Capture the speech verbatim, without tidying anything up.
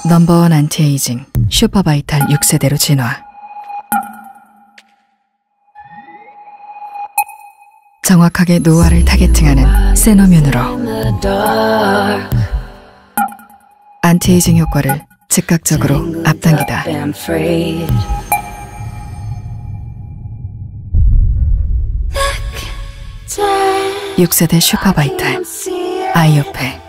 넘버원 안티에이징 슈퍼바이탈 육 세대로 진화. 정확하게 노화를 타겟팅하는 세노뮴으로 안티에이징 효과를 즉각적으로 앞당기다. 육 세대 슈퍼바이탈 아이 옆에